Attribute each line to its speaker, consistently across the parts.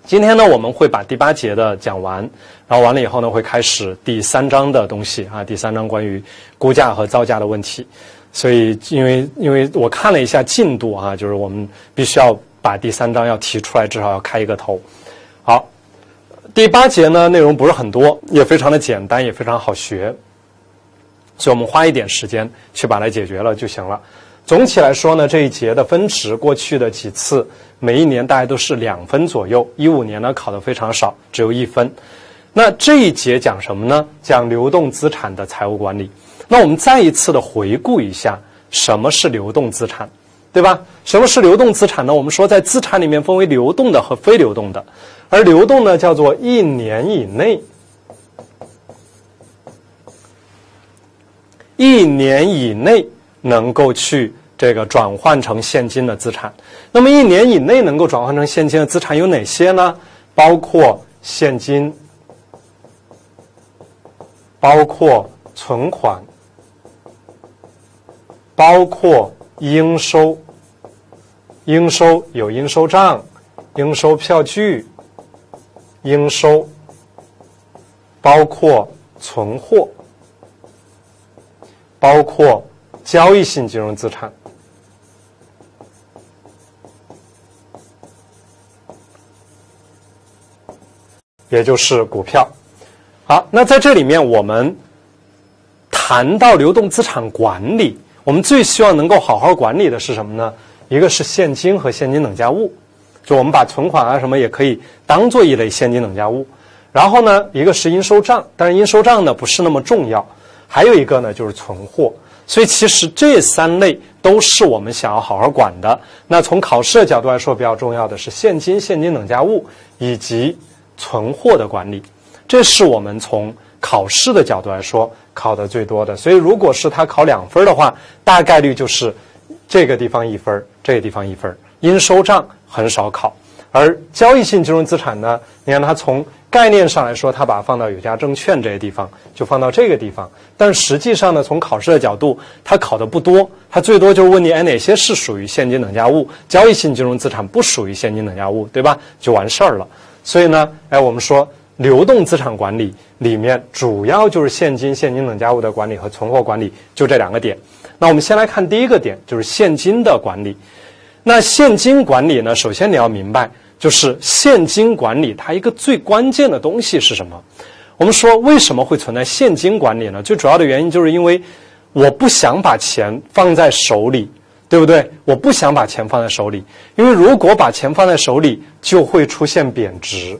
Speaker 1: 今天呢，我们会把第8节的讲完，然后完了以后呢，会开始第3章的东西啊，第3章关于估价和造价的问题。所以，因为我看了一下进度啊，就是我们必须要把第3章要提出来，至少要开一个头。好，第8节呢，内容不是很多，也非常的简单，也非常好学，所以我们花一点时间去把它解决了就行了。总体来说呢，这一节的分值过去的几次每一年大概都是2分左右，15年呢考得非常少，只有1分。那这一节讲什么呢？讲流动资产的财务管理。那我们再一次的回顾一下什么是流动资产，对吧？什么是流动资产呢？我们说在资产里面分为流动的和非流动的，而流动呢叫做1年以内能够去这个转换成现金的资产。那么1年以内能够转换成现金的资产有哪些呢？包括现金，包括存款，包括应收。应收有应收账、应收票据、应收，包括存货，包括交易性金融资产，也就是股票。好，那在这里面我们谈到流动资产管理，我们最希望能够好好管理的是什么呢？一个是现金和现金等价物，就我们把存款啊什么也可以当做一类现金等价物。然后呢，一个是应收账，但是应收账呢不是那么重要。还有一个呢就是存货。所以其实这3类都是我们想要好好管的。那从考试的角度来说，比较重要的是现金、现金等价物以及存货的管理，这是我们从考试的角度来说考的最多的。所以如果是他考2分的话，大概率就是这个地方1分，这个地方1分。应收账很少考，而交易性金融资产呢，你看它从概念上来说，它把它放到有价证券这些地方，就放到这个地方。但实际上呢，从考试的角度，它考的不多，它最多就是问你，哪些是属于现金等价物，交易性金融资产不属于现金等价物，对吧？就完事儿了。所以呢，我们说流动资产管理里面主要就是现金、现金等价物的管理和存货管理，就这2个点。那我们先来看第一个点，就是现金的管理。那现金管理呢，首先你要明白，就是现金管理它一个最关键的东西是什么？我们说为什么会存在现金管理呢？最主要的原因就是因为我不想把钱放在手里，对不对？我不想把钱放在手里，因为如果把钱放在手里，就会出现贬值，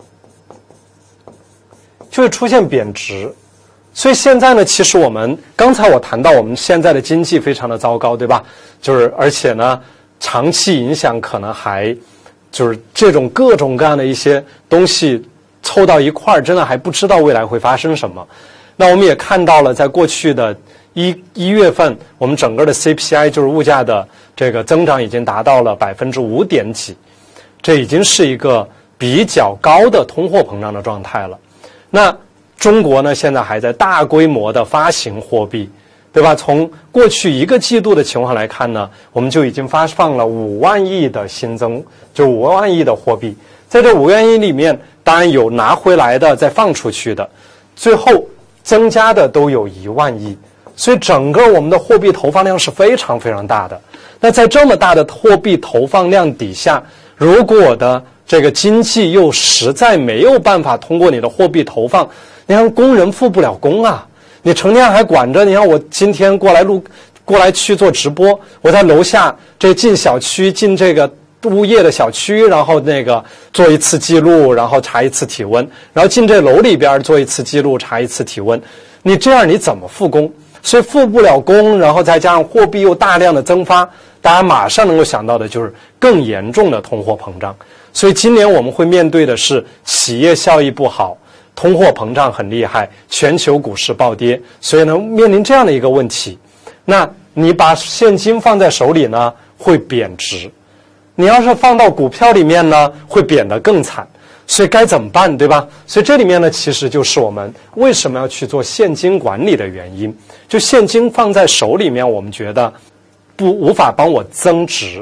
Speaker 1: 所以现在呢，其实刚才我谈到我们现在的经济非常的糟糕，对吧？而且呢，长期影响可能还就是这种各种各样的一些东西凑到一块儿，真的还不知道未来会发生什么。那我们也看到了，在过去的一月份，我们整个的 CPI 就是物价的这个增长已经达到了5%点几，这已经是一个比较高的通货膨胀的状态了。那中国呢，现在还在大规模的发行货币，对吧？从过去1个季度的情况来看呢，我们就已经发放了5万亿的新增，就5万亿的货币。在这5万亿里面，当然有拿回来的，再放出去的，最后增加的都有1万亿。所以整个我们的货币投放量是非常非常大的。那在这么大的货币投放量底下，如果我的这个经济又实在没有办法通过你的货币投放，你看工人复不了工啊，你成天还管着，你看我今天过来去做直播，我在楼下进小区，进这个物业的小区，然后做一次记录，然后查一次体温，然后进这楼里边做一次记录，查一次体温，你这样你怎么复工？所以复不了工，然后再加上货币又大量的增发，大家马上能够想到的就是更严重的通货膨胀。所以今年我们会面对的是企业效益不好，通货膨胀很厉害，全球股市暴跌，所以呢面临这样的一个问题。那你把现金放在手里呢，会贬值；你要是放到股票里面呢，会贬得更惨。所以该怎么办，对吧？所以这里面呢，其实就是我们为什么要去做现金管理的原因。就现金放在手里面，我们觉得无法帮我增值，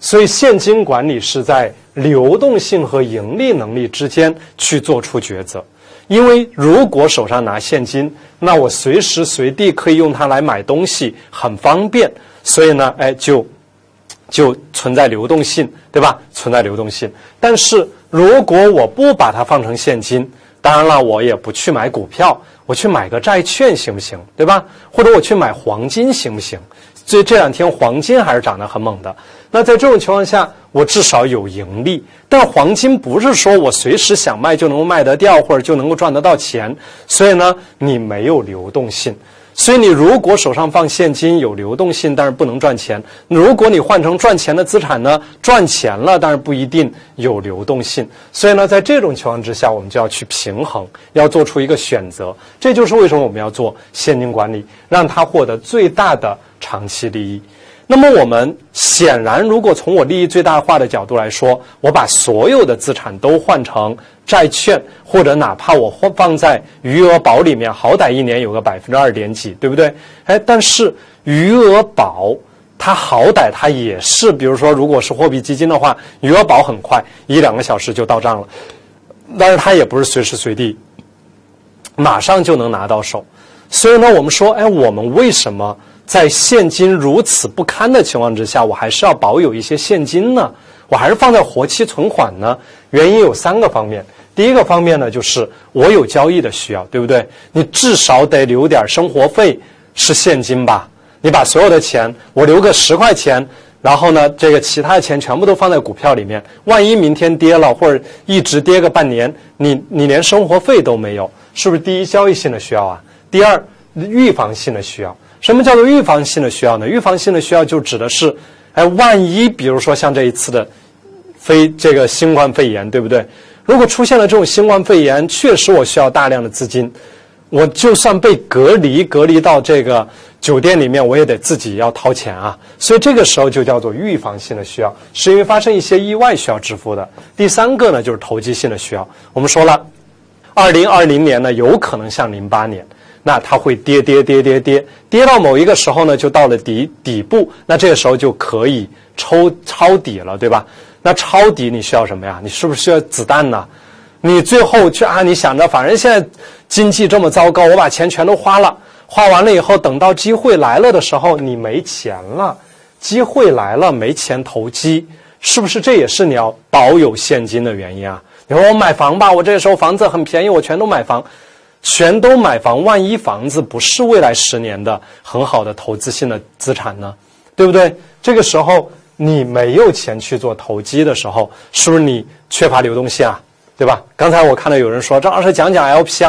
Speaker 1: 所以现金管理是在流动性和盈利能力之间去做出抉择。因为如果手上拿现金，那我随时随地可以用它来买东西，很方便，所以呢，就存在流动性，对吧？存在流动性。但是如果我不把它放成现金，当然了，我也不去买股票，我去买个债券行不行？对吧？或者我去买黄金行不行？所以这两天黄金还是涨得很猛的。那在这种情况下，我至少有盈利。但黄金不是说我随时想卖就能够卖得掉，或者就能够赚得到钱。所以呢，你没有流动性。所以你如果手上放现金有流动性，但是不能赚钱。如果你换成赚钱的资产呢，赚钱了，但是不一定有流动性。所以呢，在这种情况之下，我们就要去平衡，要做出一个选择。这就是为什么我们要做现金管理，让它获得最大的长期利益。那么我们显然，如果从我利益最大化的角度来说，我把所有的资产都换成债券，或者哪怕我放在余额宝里面，好歹一年有个2%点几，对不对？但是余额宝它好歹它也是，比如说如果是货币基金的话，余额宝很快1-2个小时就到账了，但是它也不是随时随地马上就能拿到手。所以呢，我们说，我们为什么在现金如此不堪的情况之下，我还是要保有一些现金呢？我还是放在活期存款呢？原因有3个方面。第一个方面呢，就是我有交易的需要，对不对？你至少得留点生活费是现金吧？你把所有的钱，我留个10块钱，然后呢，这个其他的钱全部都放在股票里面，万一明天跌了，或者一直跌个半年，你连生活费都没有，是不是第一交易性的需要啊？第二，预防性的需要。什么叫做预防性的需要呢？预防性的需要就指的是，万一比如说像这一次的这个新冠肺炎，对不对？如果出现了这种新冠肺炎，确实我需要大量的资金，我就算被隔离到这个酒店里面，我也得自己要掏钱啊。所以这个时候就叫做预防性的需要，是因为发生一些意外需要支付的。第3个呢，就是投机性的需要。我们说了，2020年呢，有可能像08年。那它会跌到某一个时候呢，就到了底部，那这个时候就可以抄底了，对吧？那抄底你需要什么呀？你是不是需要子弹呢？你最后去你想着反正现在经济这么糟糕，我把钱全都花了，花完了以后，等到机会来了的时候，你没钱了，机会来了没钱投机，是不是这也是你要保有现金的原因啊？你说我买房吧，我这个时候房子很便宜，我全都买房，万一房子不是未来10年的很好的投资性的资产呢？对不对？这个时候你没有钱去做投机的时候，是不是你缺乏流动性啊？对吧？刚才我看到有人说，张老师讲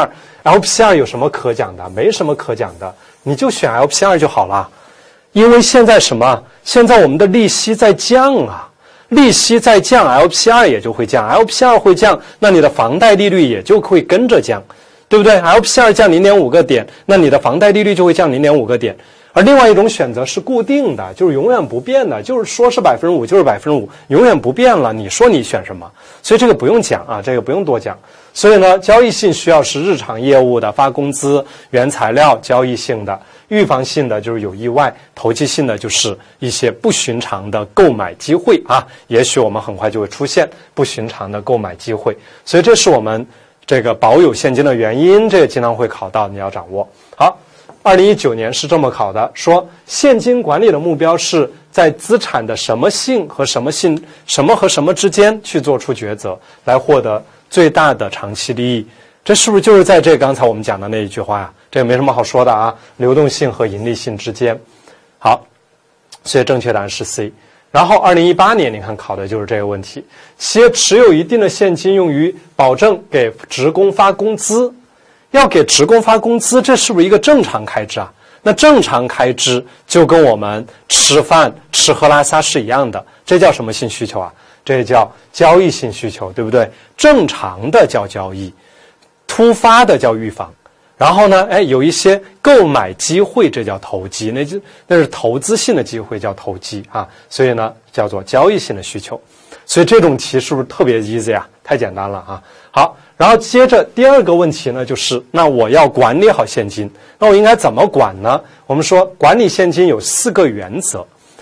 Speaker 1: LPR 有什么可讲的？没什么可讲的，你就选 LPR 就好了。因为现在现在我们的利息在降啊，利息在降， LPR 也就会降， LPR 会降，那你的房贷利率也就会跟着降，对不对？ LPR 降 0.5个点，那你的房贷利率就会降 0.5个点。而另外一种选择是固定的，就是永远不变的，就是说是 5%就是 5%， 永远不变了，你说你选什么？所以这个不用讲啊，这个不用多讲。所以呢，交易性需要是日常业务的，发工资、原材料，交易性的；预防性的就是有意外，投机性的就是一些不寻常的购买机会啊，也许我们很快就会出现不寻常的购买机会。所以这是我们这个保有现金的原因，这个经常会考到，你要掌握。好，2019年是这么考的，说现金管理的目标是在资产的什么性和什么之间去做出抉择，来获得最大的长期利益。这是不是就是在这刚才我们讲的那一句话呀？这个没什么好说的啊，流动性和盈利性之间。好，所以正确答案是 C。然后2018年你看考的就是这个问题，企业持有一定的现金用于保证给职工发工资，要给职工发工资，这是不是一个正常开支啊？那正常开支就跟我们吃饭吃喝拉撒是一样的，这叫什么性需求啊？这叫交易性需求，对不对？正常的叫交易，突发的叫预防。然后呢，有一些购买机会，这叫投机，那是投资性的机会，叫投机啊。所以呢，叫做交易性的需求。所以这种题是不是特别 easy 啊？太简单了啊。好，然后接着第二个问题呢，就是那我要管理好现金，那我应该怎么管呢？我们说管理现金有4个原则。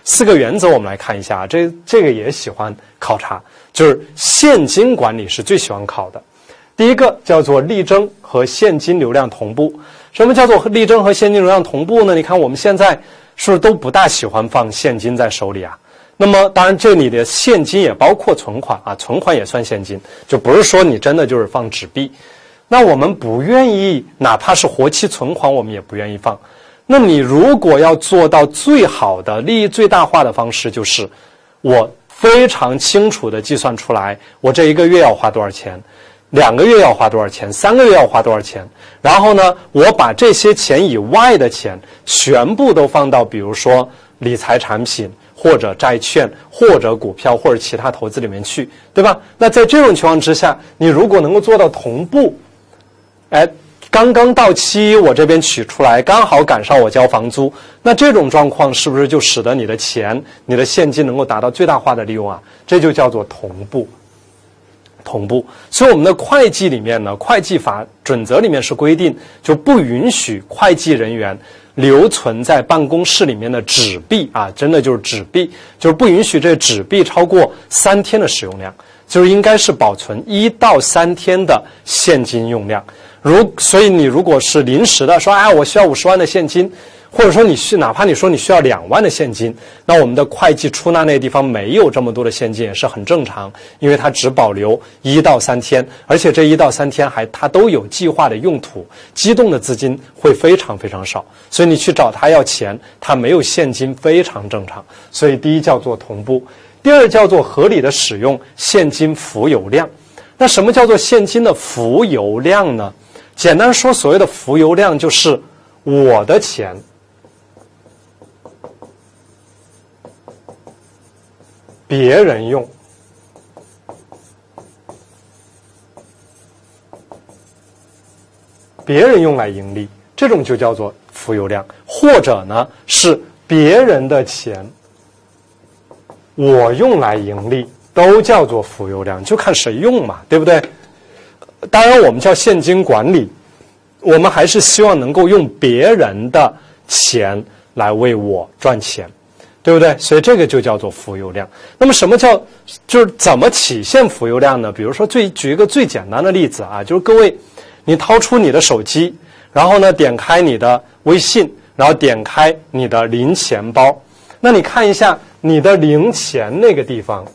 Speaker 1: 4个原则我们来看一下，这个也喜欢考察，就是现金管理是最喜欢考的。第一个叫做力争和现金流量同步。什么叫做力争和现金流量同步呢？你看我们现在是不是都不大喜欢放现金在手里啊？那么当然这里的现金也包括存款啊，存款也算现金，就不是说你真的就是放纸币。那我们不愿意，哪怕是活期存款我们也不愿意放。那你如果要做到最好的利益最大化的方式，就是我非常清楚地计算出来我这1个月要花多少钱，2个月要花多少钱，3个月要花多少钱，然后呢我把这些钱以外的钱全部都放到比如说理财产品或者债券或者股票或者其他投资里面去，对吧？那在这种情况之下，你如果能够做到同步，刚刚到期我这边取出来，刚好赶上我交房租，那这种状况是不是就使得你的钱你的现金能够达到最大化的利用啊？这就叫做同步。所以我们的会计里面呢，会计法准则里面是规定，就不允许会计人员留存在办公室里面的纸币啊，真的就是纸币，就是不允许这纸币超过3天的使用量，就是应该是保存1到3天的现金用量。所以你如果是临时的说，我需要50万的现金，或者说哪怕你说你需要2万的现金，那我们的会计出纳那个地方没有这么多的现金也是很正常，因为它只保留1到3天，而且这1到3天它都有计划的用途，机动的资金会非常非常少，所以你去找他要钱，他没有现金非常正常。所以第一叫做同步，第二叫做合理的使用现金浮有量。那什么叫做现金的浮有量呢？简单说，所谓的浮有量就是我的钱别人用，别人用来盈利，这种就叫做浮有量。或者呢是别人的钱我用来盈利，都叫做浮有量，就看谁用嘛，对不对？当然我们叫现金管理，我们还是希望能够用别人的钱来为我赚钱，对不对？所以这个就叫做浮有量。那么什么就是怎么体现浮有量呢？比如说举一个最简单的例子啊，就是各位你掏出你的手机，然后呢点开你的微信，然后点开你的零钱包，那你看一下你的零钱那个地方，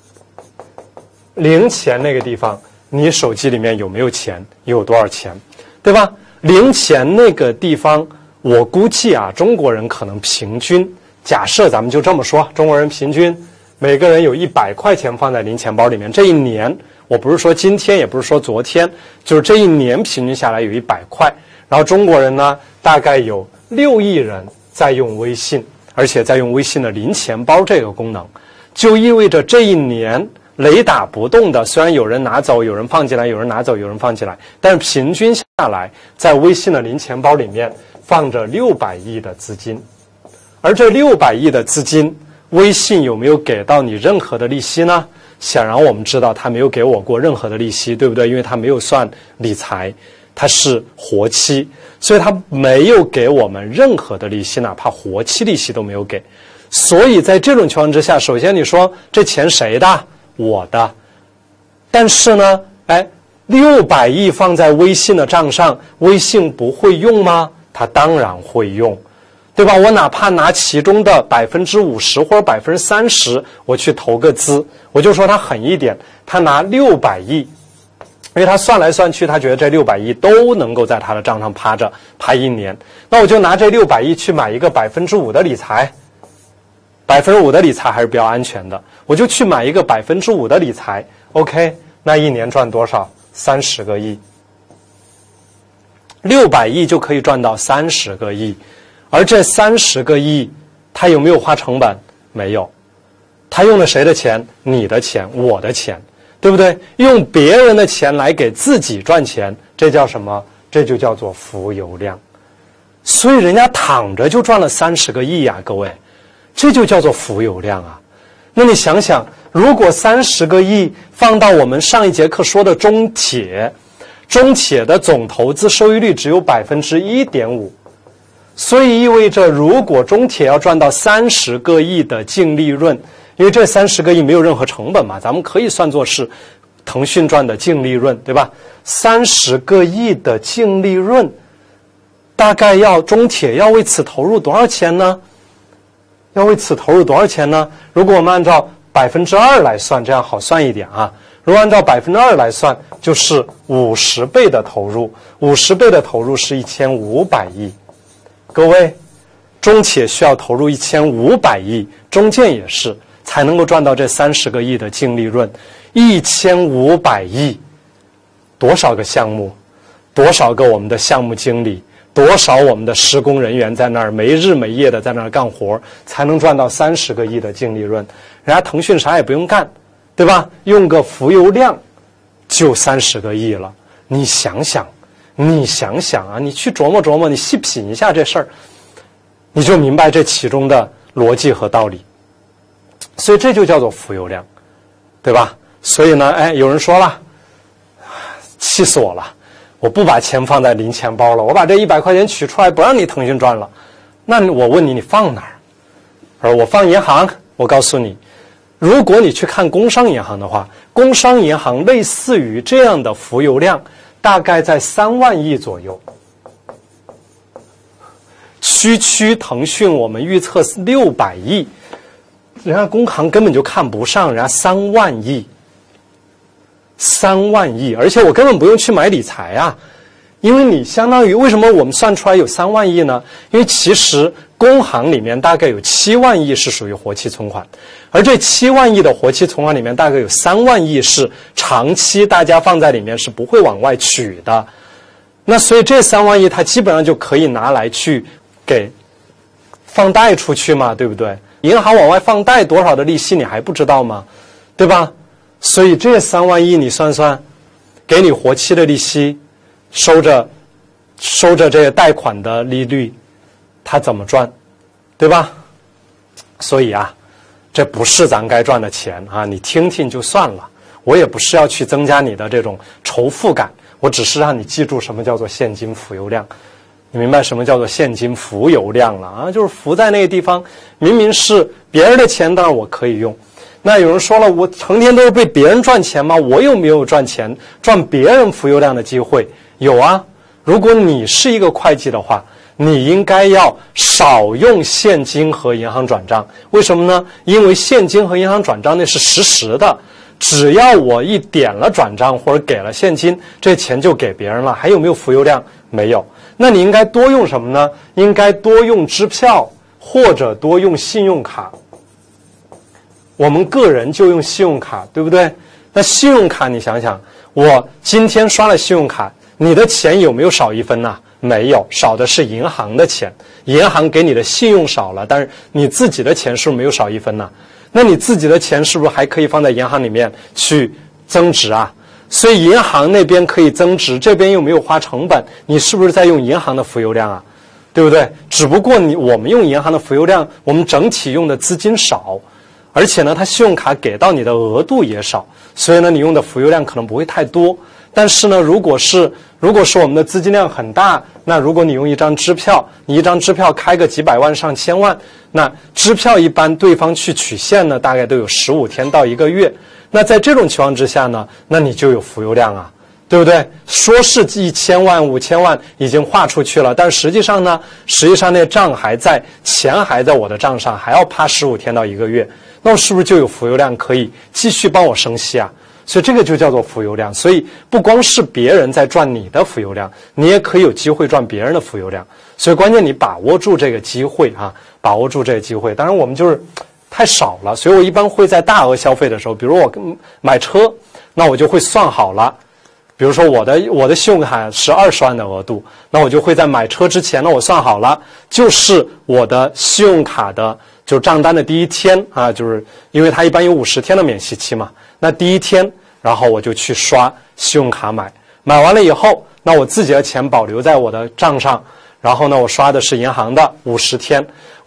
Speaker 1: 你手机里面有没有钱，有多少钱，对吧？零钱那个地方，我估计啊，中国人可能平均，假设咱们就这么说，中国人平均每个人有100块钱放在零钱包里面，这一年，我不是说今天，也不是说昨天，就是这一年平均下来有100块。然后中国人呢，大概有6亿人在用微信，而且在用微信的零钱包这个功能，就意味着这一年雷打不动的，虽然有人拿走，有人放进来，有人拿走，有人放进来，但是平均下来，在微信的零钱包里面放着600亿的资金。而这600亿的资金，微信有没有给到你任何的利息呢？显然我们知道它没有给我过任何的利息，对不对？因为它没有算理财，它是活期，所以它没有给我们任何的利息，哪怕活期利息都没有给。所以在这种情况之下，首先你说这钱谁的？我的。但是呢，600亿放在微信的账上，微信不会用吗？它当然会用，对吧？我哪怕拿其中的50%或者30%，我去投个资，我就说他狠一点，他拿600亿，因为他算来算去，他觉得这600亿都能够在他的账上趴着，趴一年。那我就拿这600亿去买一个5%的理财，5%的理财还是比较安全的，我就去买一个5%的理财 ，OK， 那一年赚多少？30个亿，600亿就可以赚到30个亿。而这30个亿，他有没有花成本？没有。他用了谁的钱？你的钱，我的钱，对不对？用别人的钱来给自己赚钱，这叫什么？这就叫做浮有量。所以人家躺着就赚了30个亿呀，各位，这就叫做浮有量啊。那你想想，如果30个亿放到我们上一节课说的中铁的总投资收益率只有1.5%。 所以意味着，如果中铁要赚到30个亿的净利润，因为这30个亿没有任何成本嘛，咱们可以算作是腾讯赚的净利润，对吧？30个亿的净利润，大概中铁要为此投入多少钱呢？要为此投入多少钱呢？如果我们按照2%来算，这样好算一点啊。如果按照2%来算，就是50倍的投入，50倍的投入是1500亿。各位，中铁需要投入1500亿，中建也是，才能够赚到这30个亿的净利润。1500亿，多少个项目，多少个我们的项目经理，多少我们的施工人员在那儿没日没夜的在那儿干活，才能赚到30个亿的净利润。人家腾讯啥也不用干，对吧？用个浮油量就30个亿了。你想想啊，你去琢磨琢磨，你细品一下这事儿，你就明白这其中的逻辑和道理。所以这就叫做浮油量，对吧？所以呢，有人说了，气死我了，我不把钱放在零钱包了，我把这100块钱取出来，不让你腾讯赚了。那我问你，你放哪儿？我放银行。我告诉你，如果你去看工商银行的话，工商银行类似于这样的浮油量，大概在3万亿左右。区腾讯我们预测600亿，人家工行根本就看不上，人家3万亿，3万亿，而且我根本不用去买理财啊，因为你相当于为什么我们算出来有3万亿呢？因为其实工行里面大概有7万亿是属于活期存款，而这7万亿的活期存款里面大概有3万亿是长期大家放在里面是不会往外取的。那所以这3万亿它基本上就可以拿来去给放贷出去嘛，对不对？银行往外放贷多少的利息你还不知道吗？对吧？所以这3万亿你算算，给你活期的利息，收着这个贷款的利率，它怎么赚，对吧？所以啊，这不是咱该赚的钱啊，你听听就算了。我也不是要去增加你的这种仇富感，我只是让你记住什么叫做现金浮油量。你明白什么叫做现金浮油量了啊？就是浮在那个地方，明明是别人的钱，当然我可以用。那有人说了，我成天都是被别人赚钱吗？我有没有赚钱赚别人浮油量的机会？有啊。如果你是一个会计的话，你应该要少用现金和银行转账。为什么呢？因为现金和银行转账那是实时的，只要我一点了转账或者给了现金，这钱就给别人了。还有没有浮油量？没有。那你应该多用什么呢？应该多用支票或者多用信用卡。我们个人就用信用卡，对不对？那信用卡你想想，我今天刷了信用卡，你的钱有没有少1分呢？没有，少的是银行的钱。银行给你的信用少了，但是你自己的钱是不是没有少1分呢？那你自己的钱是不是还可以放在银行里面去增值啊？所以银行那边可以增值，这边又没有花成本，你是不是在用银行的浮油量啊？对不对？只不过我们用银行的浮油量，我们整体用的资金少，而且呢，它信用卡给到你的额度也少，所以呢，你用的浮油量可能不会太多。但是呢，如果是我们的资金量很大，那如果你用一张支票，你一张支票开个几百万上千万，那支票一般对方去取现呢，大概都有15天到1个月。那在这种情况之下呢，那你就有浮油量啊，对不对？说是1000万、5000万已经划出去了，但实际上呢，那账还在，钱还在我的账上，还要趴15天到1个月，那我是不是就有浮油量可以继续帮我生息啊？所以这个就叫做浮油量。所以不光是别人在赚你的浮油量，你也可以有机会赚别人的浮油量。所以关键你把握住这个机会啊，把握住这个机会。当然我们就是太少了，所以我一般会在大额消费的时候，比如我买车，那我就会算好了。比如说我的信用卡是20万的额度，那我就会在买车之前呢，我算好了，就是我的信用卡的就是账单的第一天啊，就是因为它一般有50天的免息期嘛，那第一天，然后我就去刷信用卡买完了以后，那我自己的钱保留在我的账上，然后呢，我刷的是银行的50天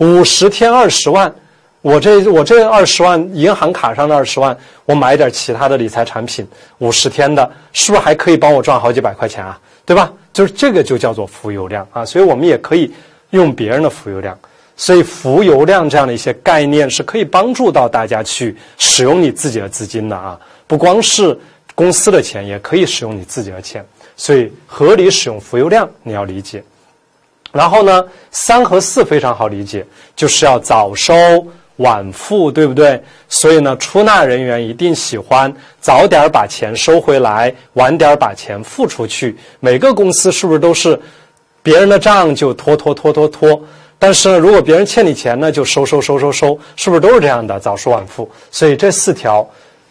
Speaker 1: 20万。我这20万银行卡上的20万，我买点其他的理财产品，50天的，是不是还可以帮我赚好几百块钱啊？对吧？就是这个就叫做浮油量啊，所以我们也可以用别人的浮油量。所以浮油量这样的一些概念是可以帮助到大家去使用你自己的资金的啊，不光是公司的钱，也可以使用你自己的钱。所以合理使用浮油量你要理解。然后呢，3和4非常好理解，就是要早收晚付，对不对？所以呢，出纳人员一定喜欢早点把钱收回来，晚点把钱付出去。每个公司是不是都是别人的账就拖，但是呢，如果别人欠你钱呢，就收，是不是都是这样的？早收晚付。所以这4条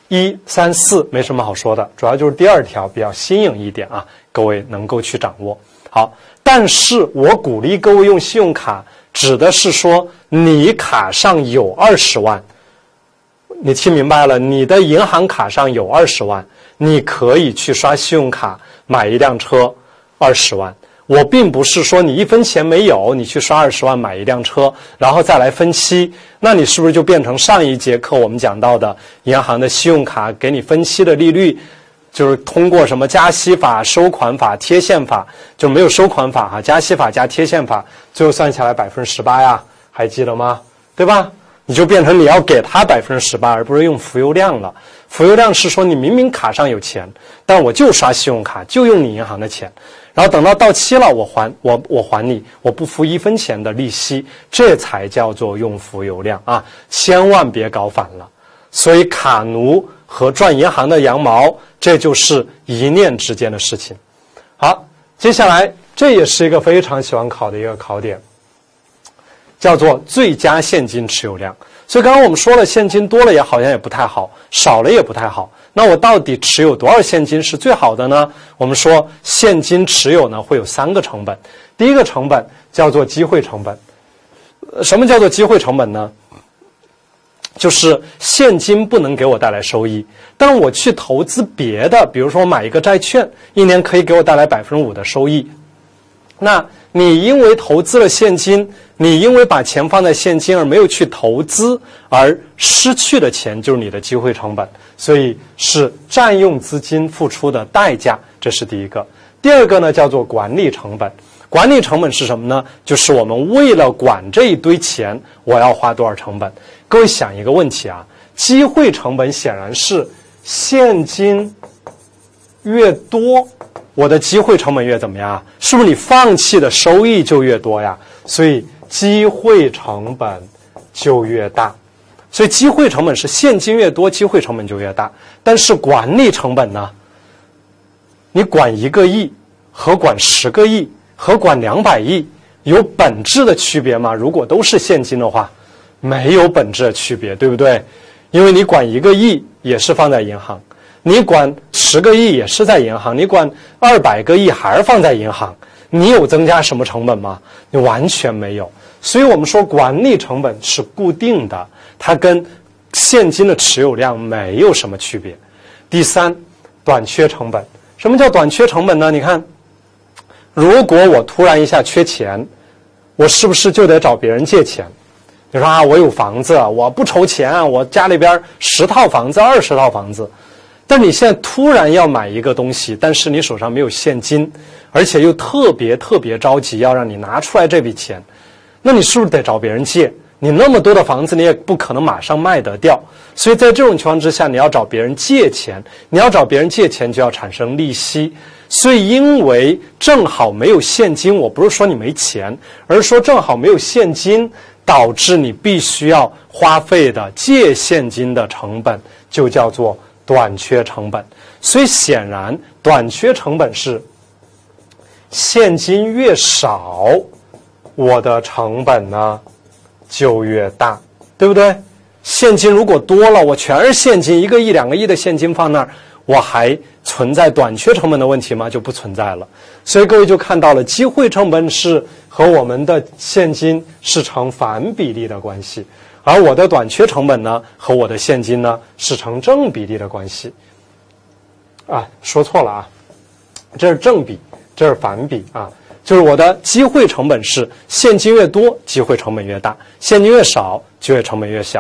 Speaker 1: 1、3、4没什么好说的，主要就是第2条比较新颖一点啊，各位能够去掌握。好，但是我鼓励各位用信用卡，指的是说你卡上有20万，你听明白了，你的银行卡上有20万，你可以去刷信用卡买一辆车20万。我并不是说你1分钱没有，你去刷20万买一辆车，然后再来分期，那你是不是就变成上一节课我们讲到的银行的信用卡给你分期的利率，就是通过什么加息法、收款法、贴现法，就没有收款法哈，加息法加贴现法，最后算下来18%呀，还记得吗？对吧？你就变成你要给他18%，而不是用浮油量了。浮油量是说你明明卡上有钱，但我就刷信用卡，就用你银行的钱，然后等到期了我还你，我不付1分钱的利息，这才叫做用浮油量啊！千万别搞反了。所以卡奴和赚银行的羊毛，这就是一念之间的事情。好，接下来这也是一个非常喜欢考的一个考点，叫做最佳现金持有量。所以刚刚我们说了，现金多了也好像也不太好，少了也不太好。那我到底持有多少现金是最好的呢？我们说现金持有呢会有3个成本。第一个成本叫做机会成本。什么叫做机会成本呢？就是现金不能给我带来收益，但我去投资别的，比如说买一个债券，1年可以给我带来5%的收益。那你因为投资了现金，你因为把钱放在现金而没有去投资，而失去的钱就是你的机会成本，所以是占用资金付出的代价，这是第一个。第二个呢叫做管理成本。管理成本是什么呢？就是我们为了管这一堆钱，我要花多少成本。各位想一个问题啊，机会成本显然是现金越多，我的机会成本越怎么样？是不是你放弃的收益就越多呀？所以机会成本就越大。所以机会成本是现金越多，机会成本就越大。但是管理成本呢？你管1个亿和管10个亿和管200亿有本质的区别吗？如果都是现金的话，没有本质的区别，对不对？因为你管1个亿也是放在银行，你管10个亿也是在银行，你管200个亿还是放在银行，你有增加什么成本吗？你完全没有。所以我们说管理成本是固定的，它跟现金的持有量没有什么区别。第3，短缺成本。什么叫短缺成本呢？你看，如果我突然一下缺钱，我是不是就得找别人借钱？你说啊，我有房子，我不筹钱啊，我家里边10套房子、20套房子，但你现在突然要买一个东西，但是你手上没有现金，而且又特别着急要让你拿出来这笔钱，那你是不是得找别人借？你那么多的房子，你也不可能马上卖得掉，所以在这种情况之下，你要找别人借钱，你要找别人借钱就要产生利息。所以因为正好没有现金，我不是说你没钱，而是说正好没有现金，导致你必须要花费的借现金的成本就叫做短缺成本。所以显然短缺成本是现金越少，我的成本呢就越大，对不对？现金如果多了，我全是现金，1个亿、2个亿的现金放那儿，我还存在短缺成本的问题吗？就不存在了。所以各位就看到了，机会成本是和我们的现金是成反比例的关系，而我的短缺成本呢和我的现金呢是成正比例的关系。啊，说错了啊，这是正比，这是反比啊。就是我的机会成本是现金越多，机会成本越大；现金越少，机会成本越小。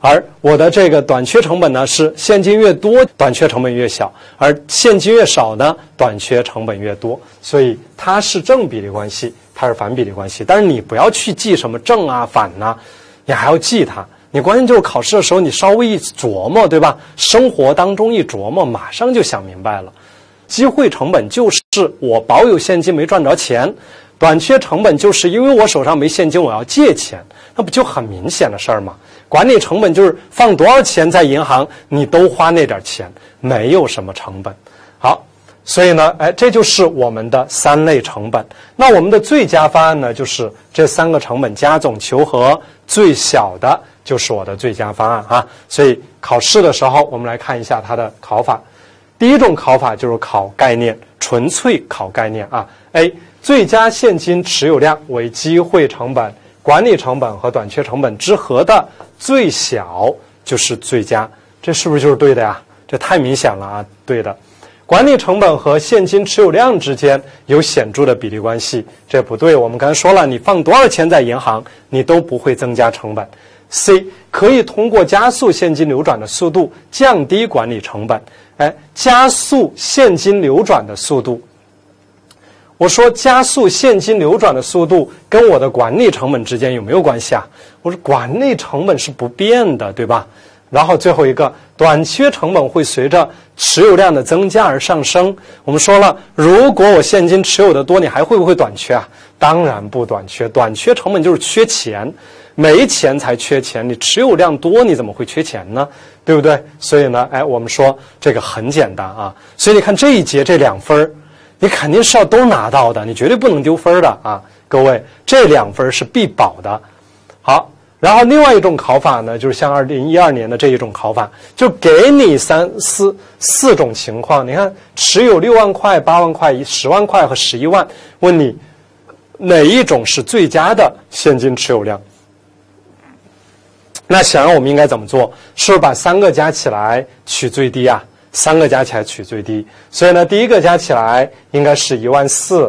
Speaker 1: 而我的这个短缺成本呢是现金越多，短缺成本越小，而现金越少呢，短缺成本越多。所以它是正比例关系，它是反比例关系。但是你不要去记什么正啊反啊，你还要记它。你关键就是考试的时候你稍微一琢磨，对吧？生活当中一琢磨，马上就想明白了。机会成本就是我保有现金没赚着钱，短缺成本就是因为我手上没现金，我要借钱，那不就很明显的事儿吗？管理成本就是放多少钱在银行，你都花那点钱，没有什么成本。好，所以呢，这就是我们的3类成本。那我们的最佳方案呢，就是这3个成本加总求和，最小的就是我的最佳方案啊。所以考试的时候，我们来看一下它的考法。第一种考法就是考概念，纯粹考概念啊。A， 最佳现金持有量为机会成本、管理成本和短缺成本之和的最小就是最佳，这是不是就是对的呀？这太明显了啊，对的。管理成本和现金持有量之间有显著的比例关系，这不对。我们刚才说了，你放多少钱在银行，你都不会增加成本。C， 可以通过加速现金流转的速度降低管理成本。加速现金流转的速度，我说加速现金流转的速度跟我的管理成本之间有没有关系啊？我说管理成本是不变的，对吧？然后最后一个，短缺成本会随着持有量的增加而上升。我们说了，如果我现金持有的多，你还会不会短缺啊？当然不短缺，短缺成本就是缺钱，没钱才缺钱，你持有量多你怎么会缺钱呢？对不对？所以呢，我们说这个很简单啊。所以你看这一节这2分，你肯定是要都拿到的，你绝对不能丢分的啊，各位，这2分是必保的。好，然后另外一种考法呢，就是像2012年的这一种考法，就给你四种情况，你看持有6万块、8万块、10万块和11万，问你哪一种是最佳的现金持有量？那想让我们应该怎么做？是不是把3个加起来取最低啊？3个加起来取最低。所以呢，第一个加起来应该是14000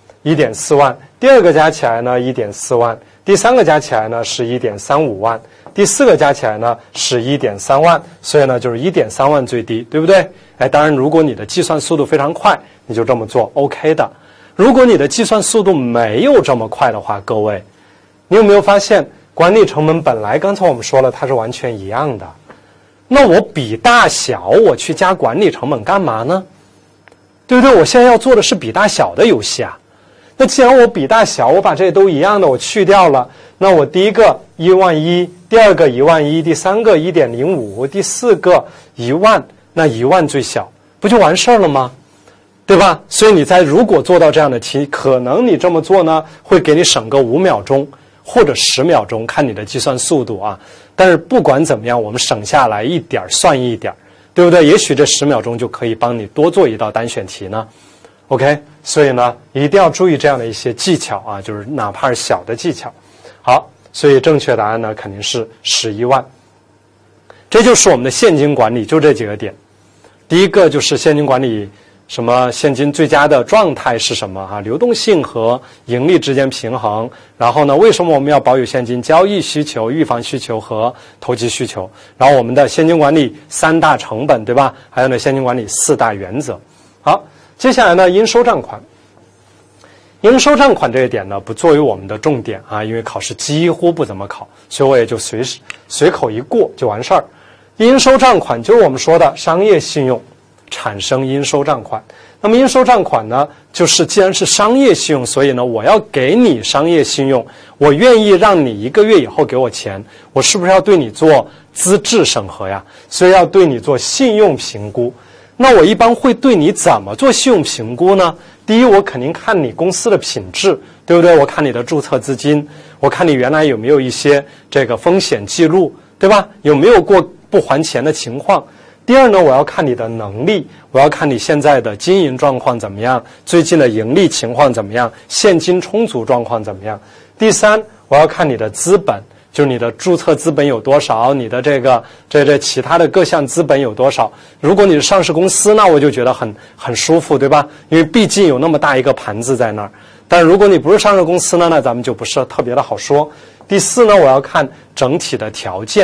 Speaker 1: 1.4万，第二个加起来呢1.4万，第3个加起来呢是1.35万，第4个加起来呢是1.3万，所以呢就是1.3万最低，对不对？当然如果你的计算速度非常快，你就这么做 OK 的。如果你的计算速度没有这么快的话，各位，你有没有发现管理成本本来刚才我们说了它是完全一样的，那我比大小我去加管理成本干嘛呢？对不对？我现在要做的是比大小的游戏啊。那既然我比大小，我把这都一样的我去掉了，那我第一个11000，第二个11000，第三个1.05，第四个1万，那1万最小，不就完事儿了吗？对吧？所以你如果做到这样的题，可能你这么做呢，会给你省个5秒钟或者10秒钟，看你的计算速度啊。但是不管怎么样，我们省下来一点算一点，对不对？也许这10秒钟就可以帮你多做一道单选题呢。OK， 所以呢，一定要注意这样的一些技巧啊，就是哪怕是小的技巧。好，所以正确答案呢肯定是11万。这就是我们的现金管理，就这几个点。第一个就是现金管理，什么现金最佳的状态是什么啊？流动性和盈利之间平衡。然后呢，为什么我们要保有现金？交易需求、预防需求和投机需求。然后我们的现金管理3大成本，对吧？还有呢，现金管理4大原则。好，接下来呢，应收账款。应收账款这一点呢，不作为我们的重点啊，因为考试几乎不怎么考，所以我也就随口一过就完事儿。应收账款就是我们说的商业信用产生应收账款。那么应收账款呢，就是既然是商业信用，所以呢，我要给你商业信用，我愿意让你1个月以后给我钱，我是不是要对你做资质审核呀？所以要对你做信用评估。那我一般会对你怎么做信用评估呢？第一，我肯定看你公司的品质，对不对？我看你的注册资金，我看你原来有没有一些这个风险记录，对吧？有没有过不还钱的情况。第二呢，我要看你的能力，我要看你现在的经营状况怎么样，最近的盈利情况怎么样，现金充足状况怎么样。第三，我要看你的资本，就是你的注册资本有多少，你的这其他的各项资本有多少。如果你是上市公司，那我就觉得很舒服，对吧？因为毕竟有那么大一个盘子在那儿。但如果你不是上市公司呢，那咱们就不是特别的好说。第四呢，我要看整体的条件，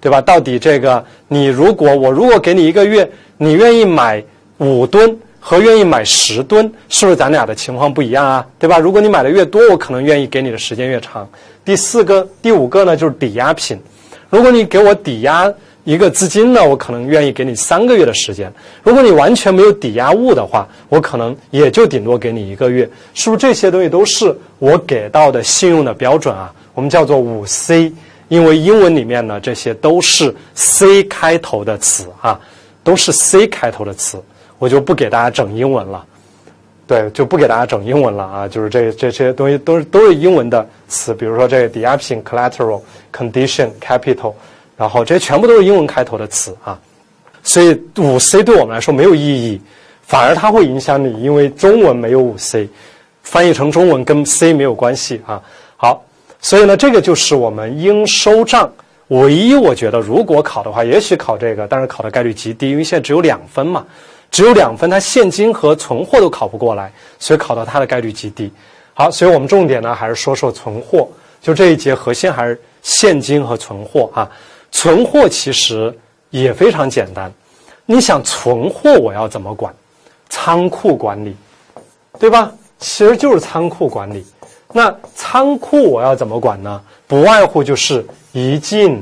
Speaker 1: 对吧？到底这个我如果给你1个月，你愿意买5吨和愿意买10吨，是不是咱俩的情况不一样啊？对吧？如果你买的越多，我可能愿意给你的时间越长。第5个呢，就是抵押品。如果你给我抵押一个资金呢，我可能愿意给你3个月的时间。如果你完全没有抵押物的话，我可能也就顶多给你1个月。是不是这些东西都是我给到的信用的标准啊？我们叫做5C， 因为英文里面呢，这些都是 C 开头的词啊，都是 C 开头的词，我就不给大家整英文了。对，就不给大家整英文了啊，就是这些东西都是英文的词，比如说这个抵押品 collateral、condition、capital， 然后这些全部都是英文开头的词啊，所以5C 对我们来说没有意义，反而它会影响你，因为中文没有5C， 翻译成中文跟 C 没有关系啊。好，所以呢，这个就是我们应收账。唯一我觉得如果考的话，也许考这个，但是考的概率极低，因为现在只有2分嘛。只有2分，它现金和存货都考不过来，所以考到它的概率极低。好，所以我们重点呢还是说说存货，就这一节核心还是现金和存货啊。存货其实也非常简单，你想存货我要怎么管？仓库管理，对吧？其实就是仓库管理。那仓库我要怎么管呢？不外乎就是一进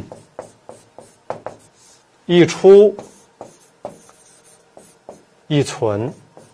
Speaker 1: 一出一存，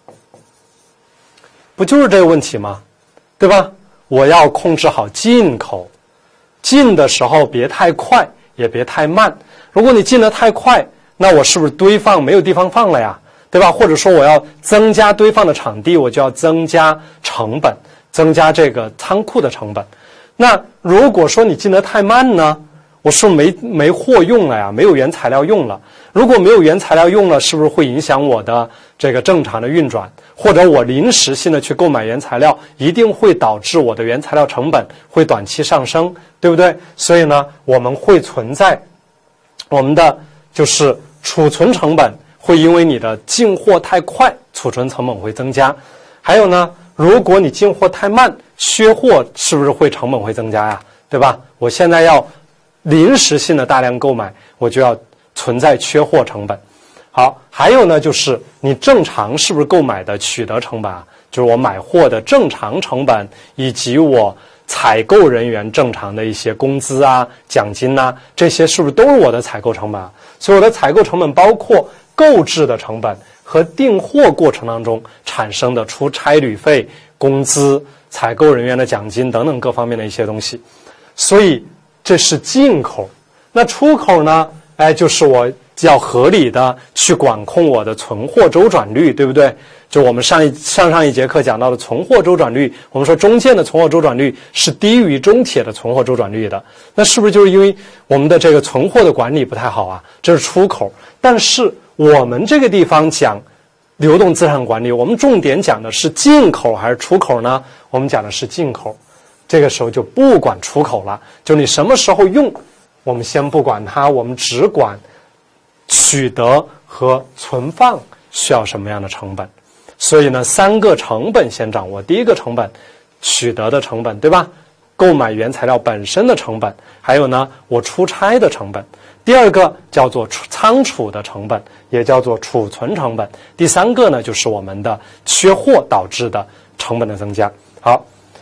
Speaker 1: 不就是这个问题吗？对吧？我要控制好进口，进的时候别太快，也别太慢。如果你进得太快，那我是不是堆放没有地方放了呀？对吧？或者说我要增加堆放的场地，我就要增加成本，增加这个仓库的成本。那如果说你进得太慢呢？我是不是没货用了呀？没有原材料用了。如果没有原材料用了，是不是会影响我的这个正常的运转？或者我临时性的去购买原材料，一定会导致我的原材料成本会短期上升，对不对？所以呢，我们会存在我们的就是储存成本会因为你的进货太快，储存成本会增加。还有呢，如果你进货太慢，缺货是不是会成本会增加呀？对吧？我现在要临时性的大量购买，我就要存在缺货成本。好，还有呢，就是你正常是不是购买的取得成本啊？就是我买货的正常成本，以及我采购人员正常的一些工资啊、奖金啊，这些是不是都是我的采购成本啊？所以我的采购成本包括购置的成本和订货过程当中产生的出差旅费、工资、采购人员的奖金等等各方面的一些东西。所以这是进口。那出口呢？就是我要合理的去管控我的存货周转率，对不对？就我们上一节课讲到的存货周转率，我们说中建的存货周转率是低于中铁的存货周转率的。那是不是就是因为我们的这个存货的管理不太好啊？这是出口。但是我们这个地方讲流动资产管理，我们重点讲的是进口还是出口呢？我们讲的是进口。这个时候就不管出口了，就你什么时候用，我们先不管它，我们只管取得和存放需要什么样的成本。所以呢，3个成本先掌握。第一个成本，取得的成本，对吧？购买原材料本身的成本，还有呢，我出差的成本。第二个叫做仓储的成本，也叫做储存成本。第3个呢，就是我们的缺货导致的成本的增加。好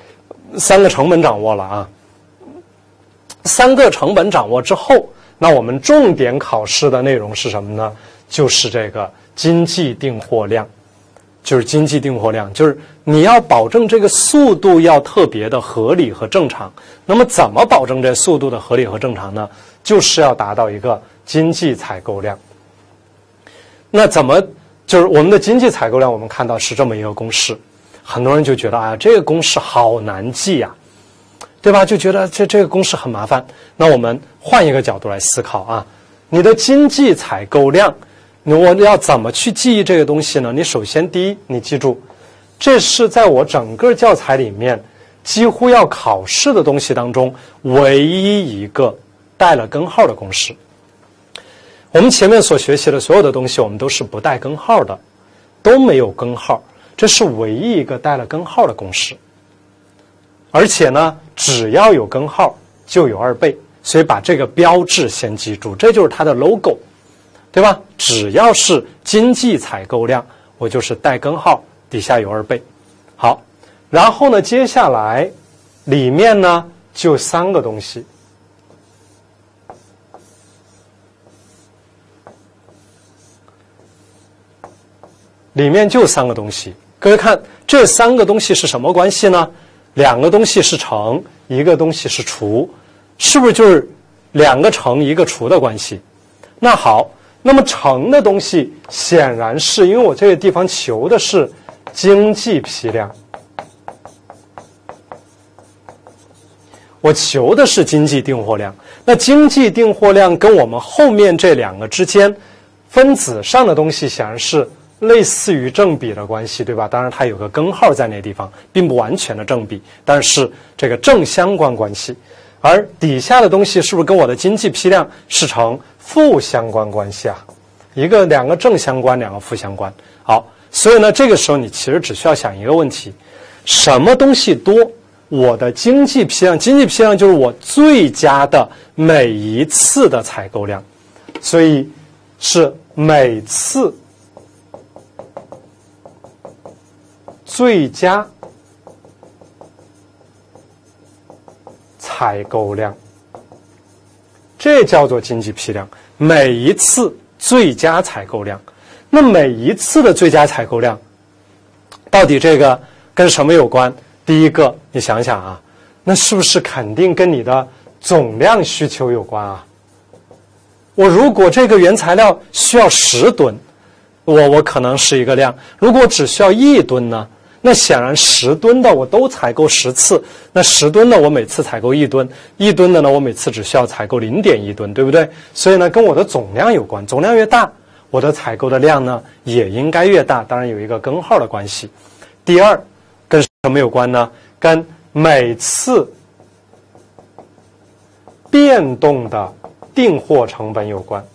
Speaker 1: ，3个成本掌握了啊。3个成本掌握之后，那我们重点考试的内容是什么呢？就是这个经济订货量。就是经济订货量，就是你要保证这个速度要特别的合理和正常。那么怎么保证这速度的合理和正常呢？就是要达到一个经济采购量。那就是我们的经济采购量，我们看到是这么一个公式。很多人就觉得这个公式好难记呀，对吧？就觉得这个公式很麻烦。那我们换一个角度来思考啊，你的经济采购量，我要怎么去记忆这个东西呢？你首先第一，你记住，这是在我整个教材里面几乎要考试的东西当中唯一一个带了根号的公式。我们前面所学习的所有的东西，我们都是不带根号的，都没有根号，这是唯一一个带了根号的公式。而且呢，只要有根号就有2倍， 所以把这个标志先记住，这就是它的 logo， 对吧？只要是经济采购量，我就是带根号，底下有2倍。好，然后呢，接下来里面呢就3个东西。里面就3个东西，各位看这3个东西是什么关系呢？2个东西是乘，1个东西是除，是不是就是2个乘1个除的关系？那好，那么乘的东西显然是因为我这个地方求的是经济批量，我求的是经济订货量。那经济订货量跟我们后面这2个之间分子上的东西显然是类似于正比的关系，对吧？当然它有个根号在那地方，并不完全的正比，但是这个正相关关系。而底下的东西是不是跟我的经济批量是成负相关关系啊？2个正相关，2个负相关。好，所以呢，这个时候你其实只需要想一个问题：什么东西多？我的经济批量，经济批量就是我最佳的每一次的采购量，所以是每次最佳采购量，这叫做经济批量，每一次最佳采购量。那每一次的最佳采购量到底这个跟什么有关？第一个你想想啊，那是不是肯定跟你的总量需求有关啊？我如果这个原材料需要10吨，我可能是一个量，如果只需要1吨呢，那显然10吨的我都采购10次，那10吨的我每次采购1吨，1吨的呢我每次只需要采购0.1吨，对不对？所以呢跟我的总量有关，总量越大，我的采购的量呢也应该越大，当然有一个根号的关系。第二，跟什么有关呢？跟每次变动的订货成本有关。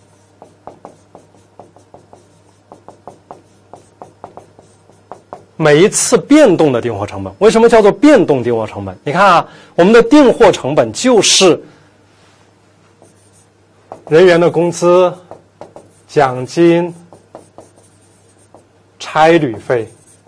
Speaker 1: 每一次变动的订货成本，为什么叫做变动订货成本？你看啊，我们的订货成本就是人员的工资、奖金、差旅费，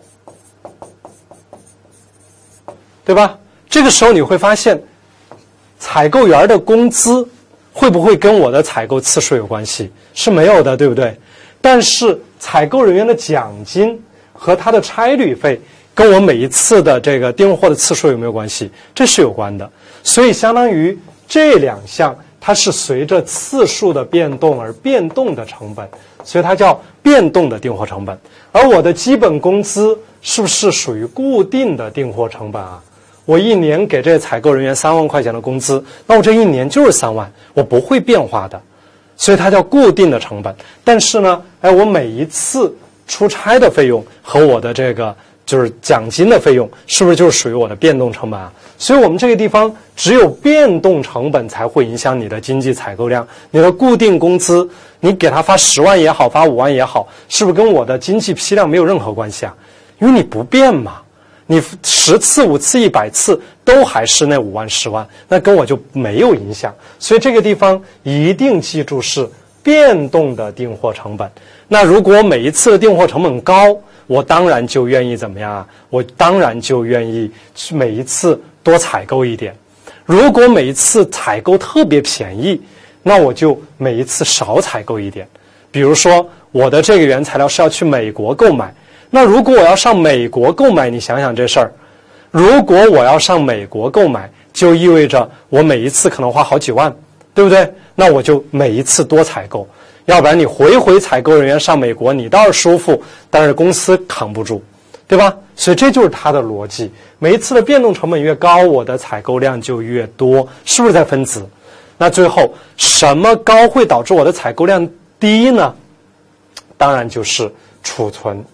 Speaker 1: 对吧？这个时候你会发现，采购员的工资会不会跟我的采购次数有关系？是没有的，对不对？但是采购人员的奖金和他的差旅费跟我每一次的这个订货的次数有没有关系？这是有关的。所以相当于这2项它是随着次数的变动而变动的成本，所以它叫变动的订货成本。而我的基本工资是不是属于固定的订货成本啊？我1年给这个采购人员3万块钱的工资，那我这1年就是3万，我不会变化的，所以它叫固定的成本。但是呢，我每一次出差的费用和我的这个就是奖金的费用，是不是就是属于我的变动成本啊？所以我们这个地方只有变动成本才会影响你的经济采购量。你的固定工资，你给他发10万也好，发5万也好，是不是跟我的经济批量没有任何关系啊？因为你不变嘛，你10次、5次、100次都还是那5万、10万，那跟我就没有影响。所以这个地方一定记住是变动的订货成本。那如果每一次的订货成本高，我当然就愿意怎么样啊？我当然就愿意每一次多采购一点。如果每一次采购特别便宜，那我就每一次少采购一点。比如说我的这个原材料是要去美国购买，那如果我要上美国购买，你想想这事儿，如果我要上美国购买，就意味着我每一次可能花好几万，对不对？那我就每一次多采购。要不然你回采购人员上美国，你倒是舒服，但是公司扛不住，对吧？所以这就是它的逻辑。每一次的变动成本越高，我的采购量就越多，是不是在分子？那最后什么高会导致我的采购量低呢？当然就是储存。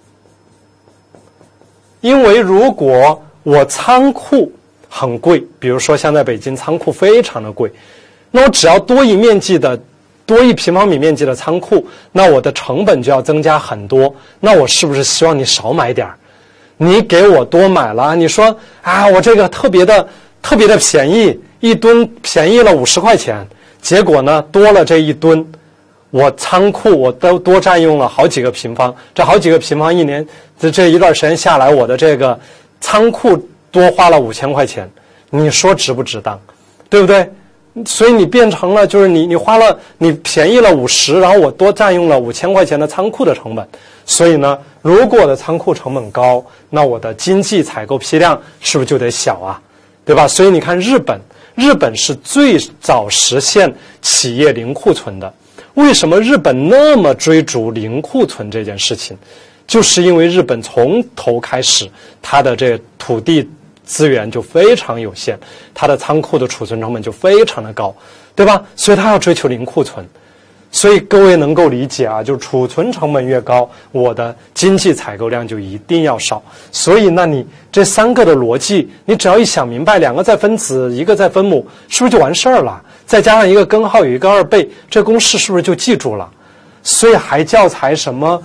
Speaker 1: 因为如果我仓库很贵，比如说像在北京仓库非常的贵，那我只要多一平方米面积的仓库，那我的成本就要增加很多。那我是不是希望你少买点儿？你给我多买了，你说啊，我这个特别的便宜，1吨便宜了50块钱， 结果呢多了这1吨，我仓库我都多占用了好几个平方，这好几个平方一年这一段时间下来，我的这个仓库多花了5000块钱，你说值不值当？对不对？所以你变成了就是你便宜了50，然后我多占用了5000块钱的仓库的成本。所以呢，如果我的仓库成本高，那我的经济采购批量是不是就得小啊？对吧？所以你看日本是最早实现企业零库存的。为什么日本那么追逐零库存这件事情？就是因为日本从头开始，它的这土地资源就非常有限，它的仓库的储存成本就非常的高，对吧？所以它要追求零库存。所以各位能够理解啊，就是储存成本越高，我的经济采购量就一定要少。所以那你这3个的逻辑，你只要一想明白，2个在分子，1个在分母，是不是就完事儿了？再加上一个根号有一个2倍，这公式是不是就记住了？所以还教材什么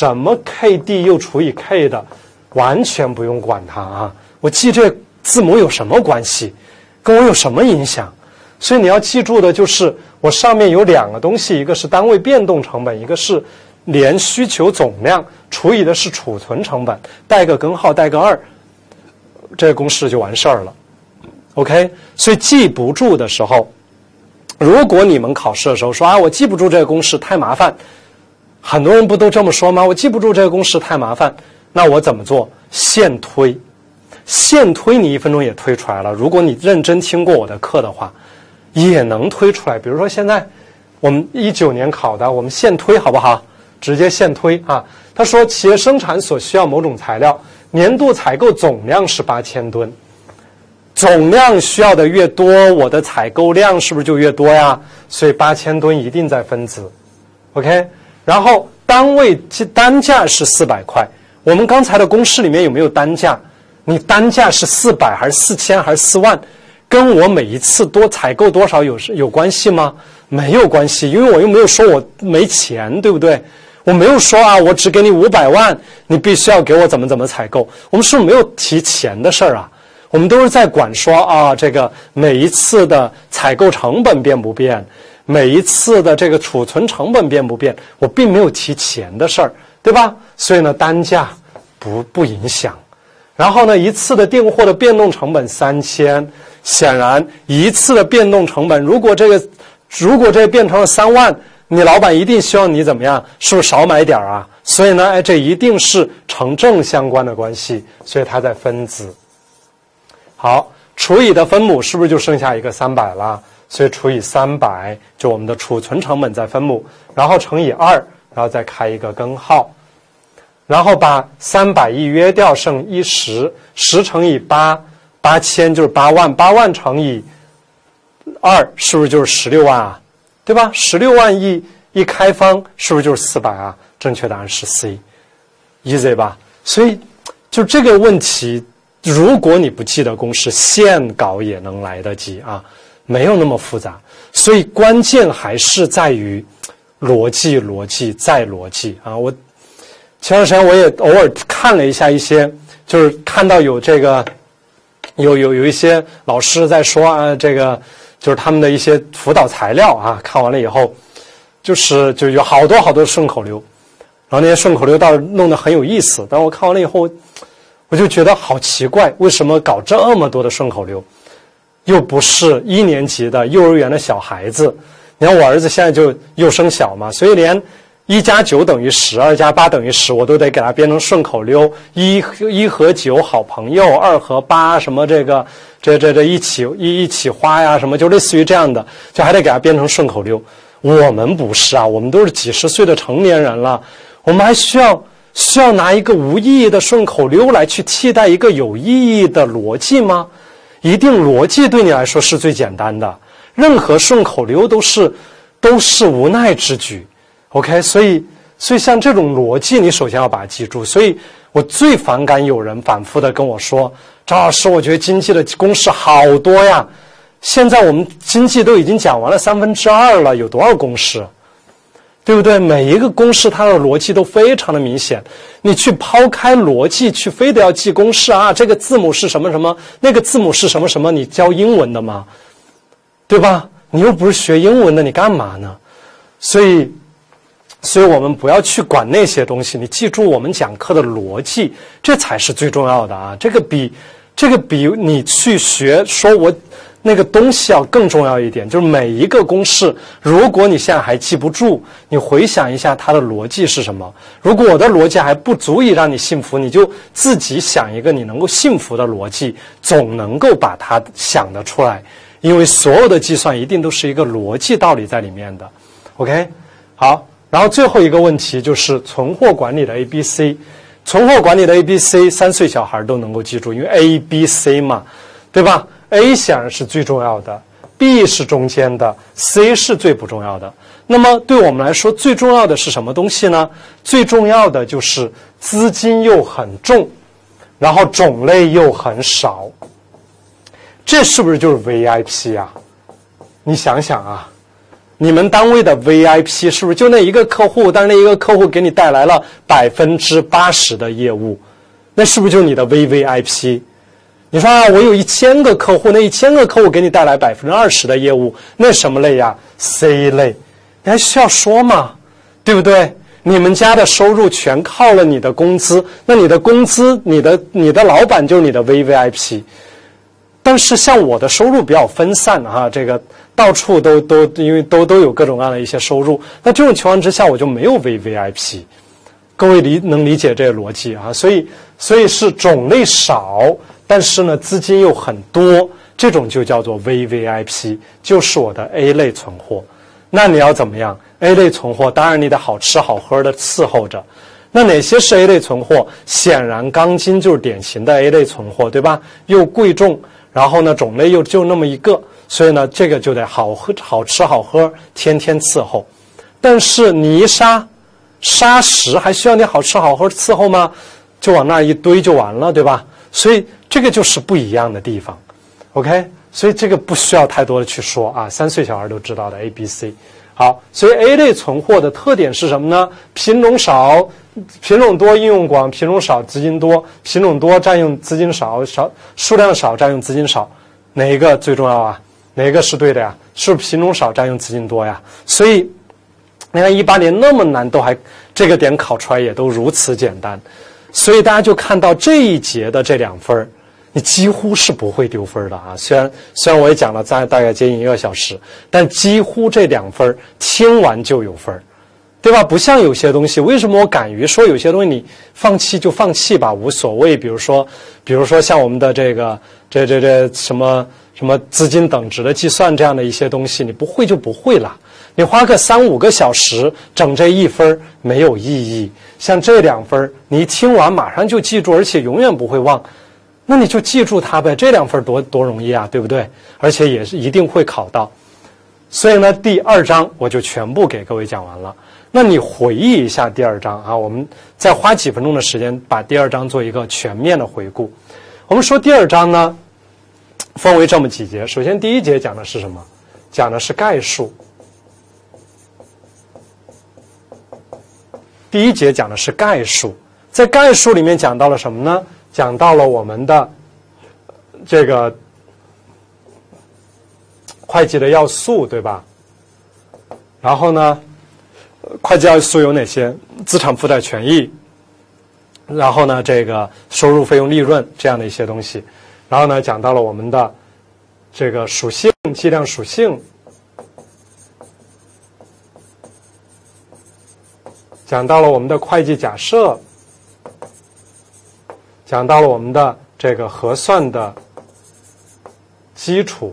Speaker 1: KD 又除以 K 的，完全不用管它啊！我记这字母有什么关系？跟我有什么影响？所以你要记住的就是我上面有2个东西，一个是单位变动成本，一个是年需求总量，除以的是储存成本，带个根号带个2，这个公式就完事儿了。OK， 所以记不住的时候，如果你们考试的时候说啊，我记不住这个公式太麻烦，很多人不都这么说吗？我记不住这个公式太麻烦，那我怎么做？现推你1分钟也推出来了。如果你认真听过我的课的话，也能推出来。比如说现在我们19年考的，我们现推好不好？直接现推啊。他说企业生产所需要某种材料，年度采购总量是8000吨，总量需要的越多，我的采购量是不是就越多呀？所以8000吨一定在分子 OK， 然后单价是400块。我们刚才的公式里面有没有单价？你单价是400还是4000还是4万，跟我每一次多采购多少有关系吗？没有关系，因为我又没有说我没钱，对不对？我没有说啊，我只给你500万，你必须要给我怎么采购。我们是不是没有提钱的事儿啊？我们都是在管说啊，这个每一次的采购成本变不变，每一次的这个储存成本变不变，我并没有提钱的事儿，对吧？所以呢，单价不影响。然后呢，一次的订货的变动成本3000，显然一次的变动成本，如果这变成了3万，你老板一定希望你怎么样？是不是少买点啊？所以呢，这一定是成正相关的关系，所以它在分子。好，除以的分母是不是就剩下一个300了？所以除以300，就我们的储存成本在分母，然后乘以2，然后再开一个根号，然后把300一约掉，剩10，10乘以8，8000就是8万，8万乘以2是不是就是16万啊？对吧？16万一开方是不是就是400啊？正确答案是 C，easy 吧？所以就这个问题，如果你不记得公式，现搞也能来得及啊，没有那么复杂。所以关键还是在于逻辑再逻辑啊！我前段时间我也偶尔看了一下一些，就是看到有这个有一些老师在说啊，这个就是他们的一些辅导材料啊，看完了以后，就有好多顺口溜，然后那些顺口溜倒是弄得很有意思，但我看完了以后，我就觉得好奇怪，为什么搞这么多的顺口溜？又不是1年级的幼儿园的小孩子，你看我儿子现在就幼升小嘛，所以连1加9等于10，2加8等于10，我都得给它编成顺口溜。1和9好朋友，2和8什么这一起花呀，什么就类似于这样的，就还得给它编成顺口溜。我们不是啊，我们都是几十岁的成年人了，我们还需要拿一个无意义的顺口溜来去替代一个有意义的逻辑吗？一定逻辑对你来说是最简单的，任何顺口溜都是无奈之举。OK， 所以像这种逻辑，你首先要把它记住。所以我最反感有人反复的跟我说，张老师，我觉得经济的公式好多呀。现在我们经济都已经讲完了2/3了，有多少公式？对不对？每一个公式它的逻辑都非常的明显，你去抛开逻辑去非得要记公式啊，这个字母是什么什么，那个字母是什么什么，你教英文的吗？对吧？ 你又不是学英文的，你干嘛呢？所以我们不要去管那些东西，你记住我们讲课的逻辑，这才是最重要的啊！这个比你去学说我那个东西要更重要一点。就是每一个公式，如果你现在还记不住，你回想一下它的逻辑是什么。如果我的逻辑还不足以让你信服，你就自己想一个你能够信服的逻辑，总能够把它想得出来。因为所有的计算一定都是一个逻辑道理在里面的。OK， 好。然后最后一个问题就是存货管理的 ABC， 存货管理的 ABC，3岁小孩都能够记住，因为 ABC 嘛，对吧？ A 显然是最重要的， B 是中间的， C 是最不重要的。那么对我们来说，最重要的是什么东西呢？最重要的就是资金又很重，然后种类又很少。这是不是就是 VIP 啊？你想想啊，你们单位的 VIP 是不是就那一个客户，但是那一个客户给你带来了80%的业务，那是不是就是你的 VVIP？ 你说啊，我有1000个客户，那1000个客户给你带来20%的业务，那什么类呀？ C 类。你还需要说吗？对不对？你们家的收入全靠了你的工资，那你的工资，你的老板就是你的 VVIP。但是像我的收入比较分散啊，这个到处都因为都有各种各样的一些收入，那这种情况之下我就没有 VVIP。各位能理解这个逻辑啊？所以是种类少，但是呢资金又很多，这种就叫做 VVIP， 就是我的 A 类存货。那你要怎么样？ A 类存货当然你得好吃好喝的伺候着。那哪些是 A 类存货？显然钢筋就是典型的 A 类存货，对吧？又贵重，然后呢种类又就那么一个，所以呢这个就得好吃好喝，天天伺候。但是泥沙砂石还需要你好吃好喝伺候吗？就往那一堆就完了，对吧？所以这个就是不一样的地方。 OK， 所以这个不需要太多的去说啊，3岁小孩都知道的 ABC。 好，所以 A 类存货的特点是什么呢？品种少，品种多应用广，品种少资金多，品种多占用资金少，数量少占用资金少。哪一个最重要啊？哪一个是对的呀？是不是品种少占用资金多呀？所以你看18年那么难，都还这个点考出来也都如此简单。所以大家就看到这一节的这2分，你几乎是不会丢分的啊！虽然我也讲了大概接近1个小时，但几乎这2分听完就有分，对吧？不像有些东西，为什么我敢于说有些东西你放弃就放弃吧，无所谓。比如说像我们的这什么资金等值的计算这样的一些东西，你不会就不会了。你花个3-5个小时整这1分没有意义。像这2分，你一听完马上就记住，而且永远不会忘。那你就记住它呗，这2分多容易啊，对不对？而且也是一定会考到。所以呢，第2章我就全部给各位讲完了。那你回忆一下第2章啊，我们再花几分钟的时间把第2章做一个全面的回顾。我们说第2章呢，分为这么几节。首先第1节讲的是什么？讲的是概述。第1节讲的是概述，在概述里面讲到了什么呢？讲到了我们的这个会计的要素，对吧？然后呢，会计要素有哪些？资产负债权益，然后呢，这个收入费用利润这样的一些东西。然后呢，讲到了我们的这个属性、计量属性，讲到了我们的会计假设，讲到了我们的这个核算的基础，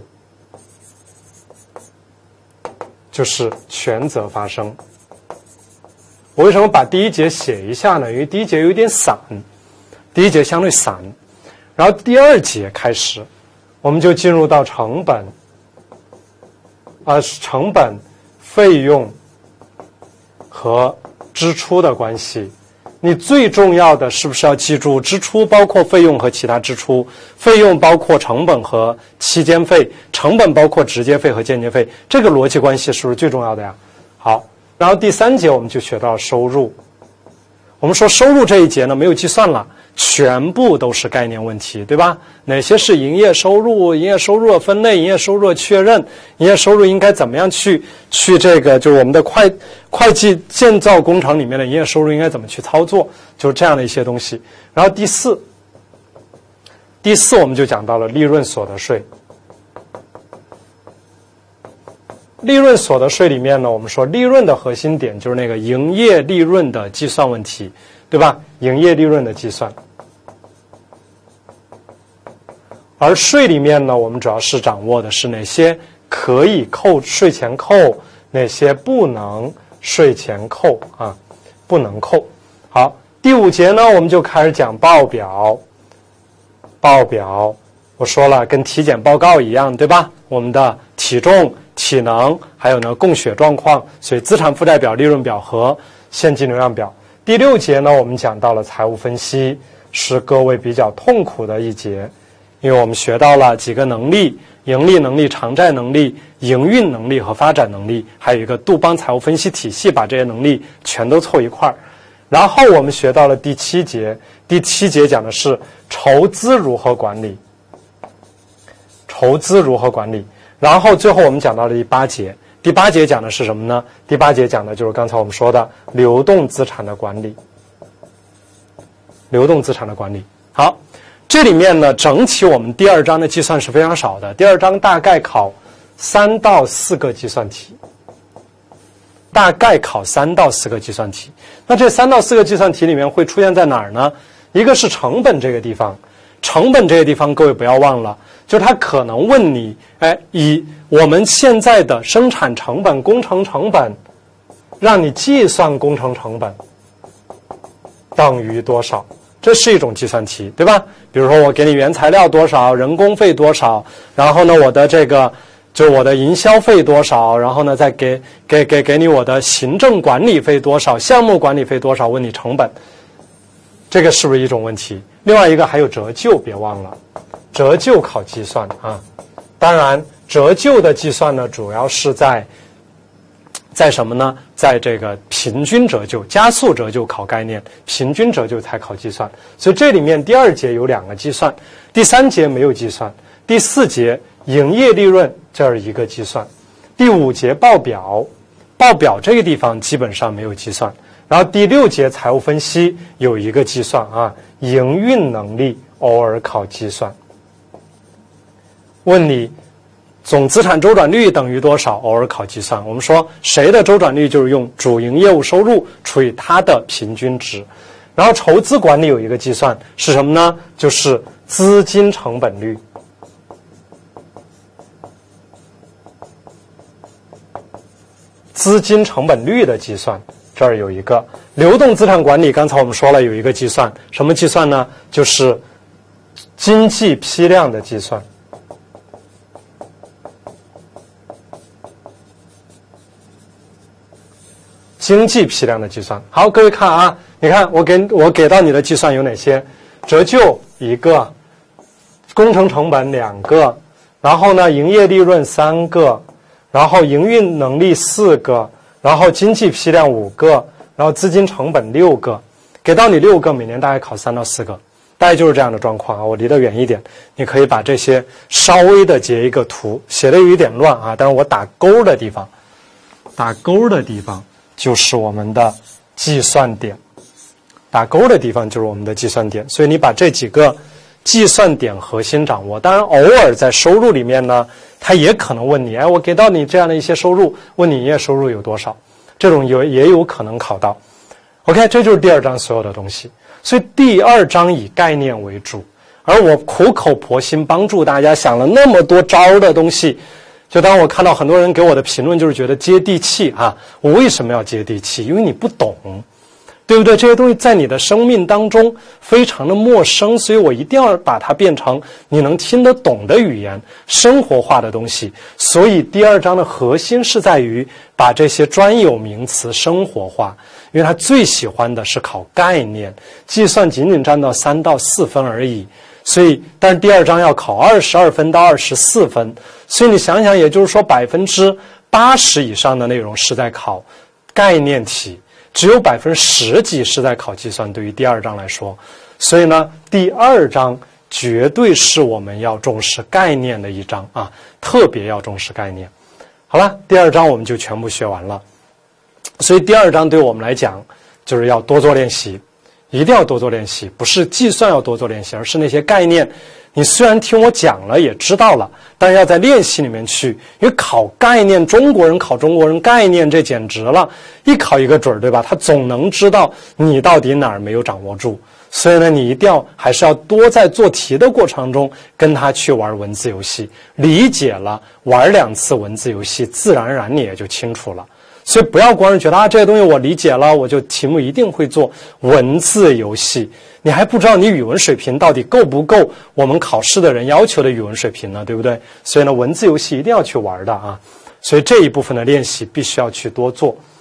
Speaker 1: 就是权责发生。我为什么把第1节写一下呢？因为第1节有点散，第1节相对散。然后第2节开始，我们就进入到成本，成本、费用和支出的关系。你最重要的是不是要记住，支出包括费用和其他支出，费用包括成本和期间费，成本包括直接费和间接费，这个逻辑关系是不是最重要的呀？好，然后第3节我们就学到收入。 我们说收入这一节呢没有计算了，全部都是概念问题，对吧？哪些是营业收入？营业收入的分类，营业收入的确认，营业收入应该怎么样去这个就是我们的会计建造工程里面的营业收入应该怎么去操作，就是这样的一些东西。然后第四我们就讲到了利润所得税。利润所得税里面呢，我们说利润的核心点就是那个营业利润的计算问题，对吧？营业利润的计算。而税里面呢，我们主要是掌握的是哪些可以扣税前扣，哪些不能税前扣啊，不能扣。好，第5节呢，我们就开始讲报表。报表我说了，跟体检报告一样，对吧？我们的体重、体能，还有呢供血状况，所以资产负债表、利润表和现金流量表。第6节呢，我们讲到了财务分析，是各位比较痛苦的一节，因为我们学到了几个能力：盈利能力、偿债能力、营运能力和发展能力，还有一个杜邦财务分析体系，把这些能力全都凑一块儿。然后我们学到了第7节，第7节讲的是筹资如何管理。筹资如何管理，然后最后我们讲到了第8节，第8节讲的是什么呢？第8节讲的就是刚才我们说的流动资产的管理。流动资产的管理。好，这里面呢，整体我们第2章的计算是非常少的，第2章大概考3到4个计算题，大概考3到4个计算题。那这3到4个计算题里面会出现在哪儿呢？一个是成本这个地方，成本这个地方各位不要忘了，就是他可能问你，以我们现在的生产成本、工程成本，让你计算工程成本等于多少？这是一种计算题，对吧？比如说我给你原材料多少，人工费多少，然后呢我的这个就是我的营销费多少，然后呢再给你我的行政管理费多少，项目管理费多少，问你成本，这个是不是一种问题？另外一个还有折旧，别忘了，折旧考计算啊。当然，折旧的计算呢，主要是在什么呢？在这个平均折旧、加速折旧考概念，平均折旧才考计算。所以这里面第2节有2个计算，第3节没有计算，第4节营业利润这是一个计算，第5节报表这个地方基本上没有计算。然后第6节财务分析有一个计算啊，营运能力偶尔考计算。问你总资产周转率等于多少，偶尔考计算。我们说谁的周转率就是用主营业务收入除以它的平均值。然后筹资管理有一个计算是什么呢？就是资金成本率。资金成本率的计算，这儿有一个。流动资产管理刚才我们说了有一个计算，什么计算呢？就是经济批量的计算。经济批量的计算。好，各位看啊，你看我给到你的计算有哪些？折旧1个，工程成本2个，然后呢营业利润3个，然后营运能力4个，然后经济批量5个，然后资金成本6个，给到你6个，每年大概考3到4个，大概就是这样的状况啊。我离得远一点，你可以把这些稍微的截一个图，写的有一点乱啊，但是我打勾的地方就是我们的计算点，打勾的地方就是我们的计算点，所以你把这几个计算点核心掌握。当然偶尔在收入里面呢，他也可能问你，我给到你这样的一些收入，问你营业收入有多少，这种也有可能考到。OK， 这就是第2章所有的东西。所以第2章以概念为主，而我苦口婆心帮助大家想了那么多招的东西，就当我看到很多人给我的评论就是觉得接地气啊，我为什么要接地气？因为你不懂，对不对？这些东西在你的生命当中非常的陌生，所以我一定要把它变成你能听得懂的语言，生活化的东西。所以第2章的核心是在于把这些专有名词生活化，因为他最喜欢的是考概念，计算仅仅占到3到4分而已。所以，但是第2章要考22分到24分，所以你想想，也就是说80%以上的内容是在考概念题。 只有10%几是在考计算，对于第2章来说。所以呢，第2章绝对是我们要重视概念的一章啊，特别要重视概念。好了，第2章我们就全部学完了。所以第2章对我们来讲，就是要多做练习，一定要多做练习，不是计算要多做练习，而是那些概念，你虽然听我讲了，也知道了，但是要在练习里面去，因为考概念，中国人考中国人概念，这简直了，一考一个准儿，对吧？他总能知道你到底哪儿没有掌握住。所以呢，你一定要还是要多在做题的过程中跟他去玩文字游戏，理解了，玩2次文字游戏，自然而然你也就清楚了。所以不要光是觉得啊，这些东西我理解了，我就题目一定会做。文字游戏，你还不知道你语文水平到底够不够我们考试的人要求的语文水平呢，对不对？所以呢，文字游戏一定要去玩的啊。所以这一部分的练习必须要去多做。